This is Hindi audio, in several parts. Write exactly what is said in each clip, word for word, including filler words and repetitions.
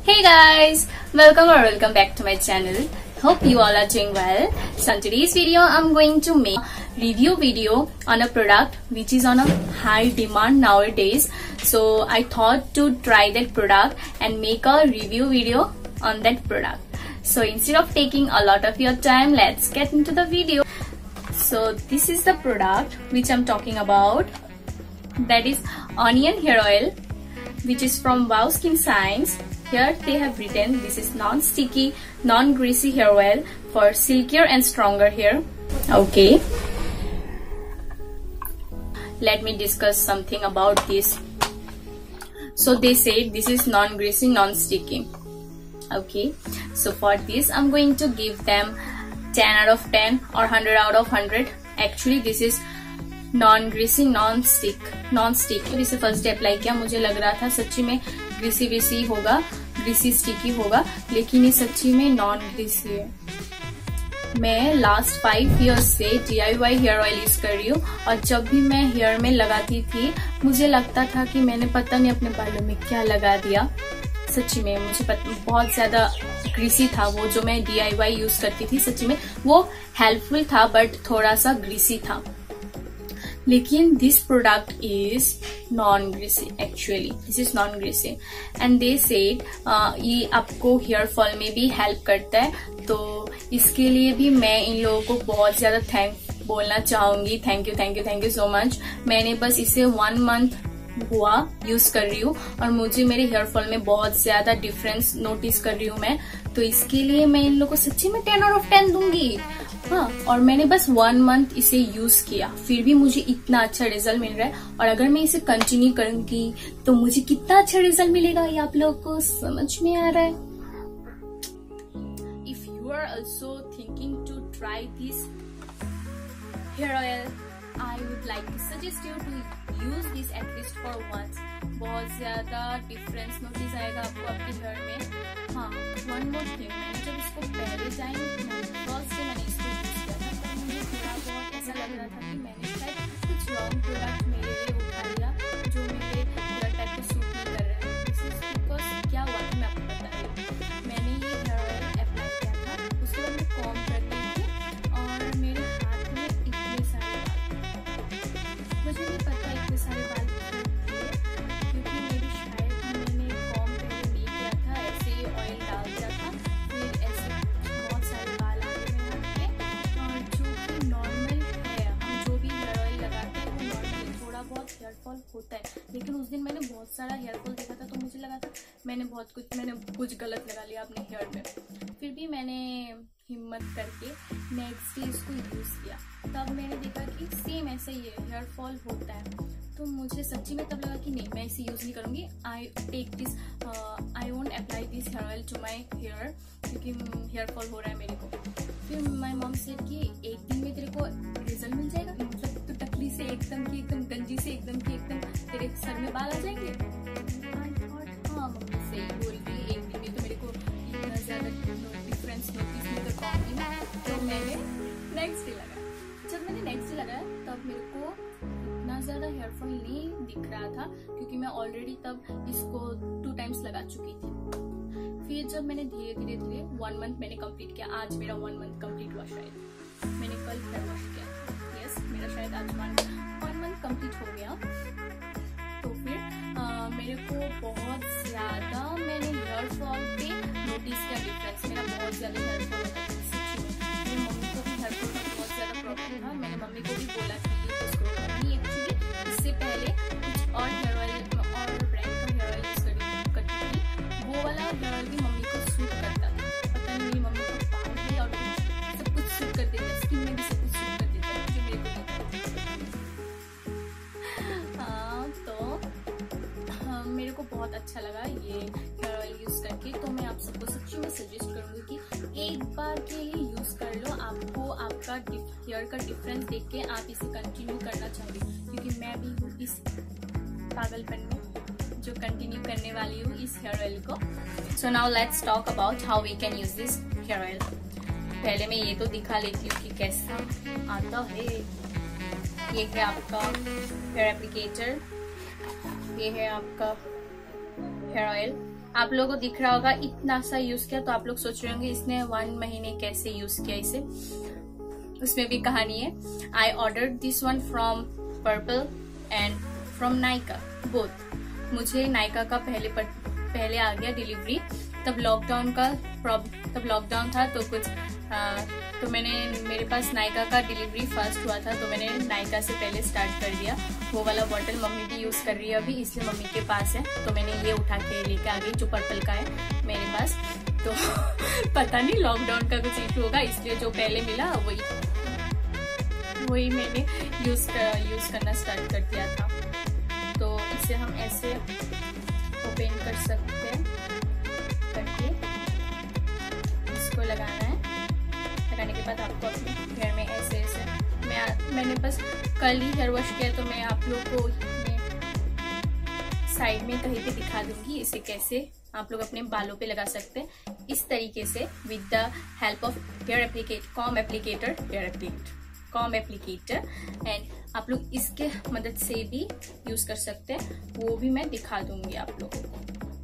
Hey guys, welcome or welcome back to my channel. Hope you all are doing well. So in today's video I'm going to make a review video on a product which is on a high demand nowadays. So I thought to try that product and make a review video on that product. So instead of taking a lot of your time, let's get into the video. So this is the product which I'm talking about. That is onion hair oil, which is from Wow Skin Science. Here they have written this is non-sticky, non-greasy hair oil for silkier and stronger hair. Okay. Let me discuss something about this. So they said this is non-greasy, non-sticky. Okay. So for this I'm going to give them ten out of ten or one hundred out of one hundred. Actually this is non greasy non stick non stick इसे फर्स्ट डे अप्लाई किया, मुझे लग रहा था सच्ची में ग्रीसी ग्रीसी होगा, ग्रीसी स्टिकी होगा, लेकिन ये सच्ची में नॉन ग्रीसी है. मैं लास्ट फाइव इयर्स से D I Y hair oil use कर रही हूँ और जब भी मैं हेयर में लगाती थी मुझे लगता था कि मैंने पता नहीं अपने बालों में क्या लगा दिया. सच्ची में मुझे पता, बहुत ज्यादा ग्रीसी था वो जो मैं डी आई वाई यूज करती थी. सच्ची में वो हेल्पफुल था बट थोड़ा सा ग्रीसी था. लेकिन this product is non greasy. Actually this is non greasy and they said ये आपको हेयर फॉल में भी हेल्प करता है. तो इसके लिए भी मैं इन लोगों को बहुत ज्यादा थैंक बोलना चाहूंगी. Thank you thank you thank you so much. मैंने बस इसे वन मंथ हुआ यूज कर रही हूँ और मुझे मेरे हेयर फॉल में बहुत ज्यादा डिफरेंस नोटिस कर रही हूँ मैं. तो इसके लिए मैं इन लोगों को सच्ची में टेन आउट ऑफ टेन दूंगी. हाँ, और मैंने बस वन मंथ इसे यूज किया फिर भी मुझे इतना अच्छा रिजल्ट मिल रहा है. और अगर मैं इसे कंटिन्यू करूंगी तो मुझे कितना अच्छा रिजल्ट मिलेगा ये आप लोगों को समझ में आ रहा है. If you are also thinking to try this hair oil, I would like to suggest you to use this at least for once. बहुत ज्यादा डिफरेंस नोटिस आएगा आपको आपके हेयर में. हाँ, वन मोर थिंग, मैंने जब इसको पहले टाइम फर्स्ट डे मैंने इसको यूज किया था तो मुझे थोड़ा बहुत ऐसा लग रहा था कि मैंने शायद कुछ रॉन्ग प्रोडक्ट मेरे लिए उठा लिया जो मेरे हेयर टाइप को सूट नहीं कर रहा है. दिस इज बिकॉज क्या हुआ था मैं आपको बता रही हूँ. मैंने ये हेयर ऑयल अप्लाई किया था, उसके बाद मैं कॉम्ब करती थी और मेरे हाथ में इतने सारे मुझे नहीं पता इतने सारे बाल थे क्योंकि मेरी शायद मैंने कॉम पहले नहीं किया था, ऐसे ही ऑयल डाल दिया था फिर ऐसे बहुत सारे बाल आ गए मेरे हाथ पे. और जो कि नॉर्मल है, हम जो भी हेयर ऑयल लगाते हैं वो नॉर्मल थोड़ा बहुत हेयर फॉल होता है. लेकिन उस दिन मैंने बहुत सारा हेयर फॉल देखा था तो मुझे लगा था मैंने बहुत कुछ मैंने कुछ गलत लगा लिया अपने हेयर में. फिर भी मैंने हिम्मत करके नेक्स्ट डे इसको यूज किया. तब मैंने देखा कि सेम ऐसा ही है, हेयर फॉल होता है. तो मुझे सच्ची में तब लगा कि नहीं मैं इसे यूज नहीं करूंगी. I take this I won't apply this hair oil to my hair क्योंकि हेयर फॉल हो रहा है मेरे को. फिर माई मॉम सेड कि एक दिन में तेरे को रिजल्ट मिल जाएगा, मतलब तो टकली से एकदम की एकदम गंजी से एकदम की एकदम तेरे सर में बाल आ जाएंगे. आई थॉट हाँ मम्मी सही बोल रही, एक दिन में तो मेरे को इतना ज्यादा डिफरेंस नोटिस नहीं कर पाऊंगी ना. तो मैंने नेक्स्ट डे लगाया. जब मैंने नेक्स्ट डे लगाया तब मेरे को इतना ज्यादा हेयर फॉल नहीं दिख रहा था क्योंकि मैं ऑलरेडी तब इसको टू टाइम्स लगा चुकी थी. फिर जब मैंने धीरे धीरे धीरे वन मंथ मैंने कंप्लीट किया, आज मेरा वन मंथ कंप्लीट हुआ. शायद मैंने कल हेयर वॉश किया. यस, मेरा शायद आज वन वन मंथ कंप्लीट हो गया. तो फिर आ, मेरे को बहुत ज्यादा मैंने हेयर फॉल पे नोटिस किया डिफरेंस. मेरा बहुत ज्यादा हेयर फॉल होता था सच्ची में. मेरी मम्मी को भी हेयर फॉल का बहुत ज्यादा प्रॉब्लम था. मैंने मम्मी को भी बोला कि ये यूज करो. मम्मी एक्चुअली इससे पहले कुछ और हेयर ऑयल और ब्रांड का हेयर ऑयल यूज करती थी. वो वाला हेयर ऑयल भी मम्मी को सूट करता था. पता नहीं मेरी मम्मी को बाल भी और सब कुछ सूट कर देता है, स्किन में भी सब कुछ सूट कर देता है जो मेरे को नहीं. हाँ, तो हाँ, मेरे को बहुत अच्छा लगा ये हेयर ऑयल यूज करके. तो मैं आप सबको सच्ची में सजेस्ट करूंगी कि एक बार के लिए यूज कर लो. आपको आपका हेयर का डिफरेंस देख के आप इसे कंटिन्यू करना चाहिए क्योंकि मैं भी हूँ इस पागलपन में जो कंटिन्यू करने वाली हूँ इस हेयर ऑयल को. So now let's talk about how we can use this hair oil. पहले मैं ये तो दिखा लेती हूँ कि कैसा आता है. ये है आपका हेयर एप्लीकेटर, ये है आपका हेयर ऑयल. आप लोगों को दिख रहा होगा इतना सा यूज किया, तो आप लोग सोच रहे होंगे इसने वन महीने कैसे यूज किया इसे। उसमें भी कहानी है। I order this one from Purplle and from Nykaa both. मुझे नायका का पहले पर, पहले आ गया डिलीवरी, तब लॉकडाउन का तब लॉकडाउन था, तो कुछ आ, तो मैंने मेरे पास नायका का डिलीवरी फर्स्ट हुआ था, तो मैंने नायका से पहले स्टार्ट कर दिया। वो वाला बॉटल मम्मी भी यूज कर रही है अभी, इसलिए मम्मी के पास है, तो मैंने ये उठा के लेके आ गई जो पर्पल का है मेरे पास। तो पता नहीं लॉकडाउन का कुछ इशू होगा, इसलिए जो पहले मिला वही वही मैंने यूज कर, यूज करना स्टार्ट कर दिया था। तो इसे हम ऐसे ओपन कर सकते हैं करके, इसको लगाना है। लगाने के बाद आपको अपने हेयर में ऐसे ऐसे, मैं मैंने बस कल ही हेयर वॉश किया, तो मैं आप लोग को साइड में कहीं पे दिखा दूंगी इसे कैसे आप लोग अपने बालों पे लगा सकते हैं इस तरीके से, with the help of hair applicate comb applicator hair applicator comb applicator and आप लोग इसके मदद से भी यूज कर सकते हैं, वो भी मैं दिखा दूंगी आप लोगों को।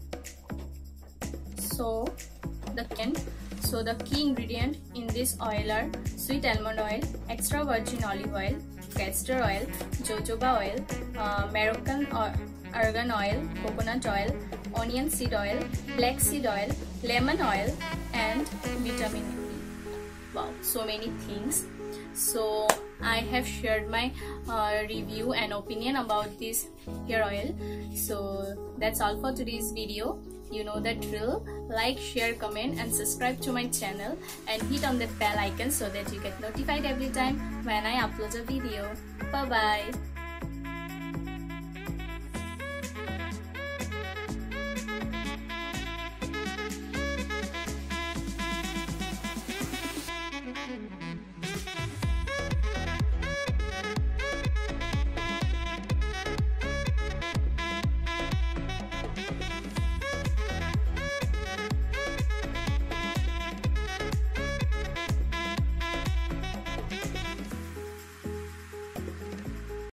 So the can So the key ingredient in this oil are sweet almond oil, extra virgin olive oil, castor oil, jojoba oil, uh, Moroccan argan oil, coconut oil, onion seed oil, black seed oil, lemon oil, and vitamin E. Wow, so many things. So I have shared my uh, review and opinion about this hair oil. So that's all for today's video. You know the drill. Like, share, comment and subscribe to my channel and hit on the bell icon so that you get notified every time when I upload a video. Bye bye.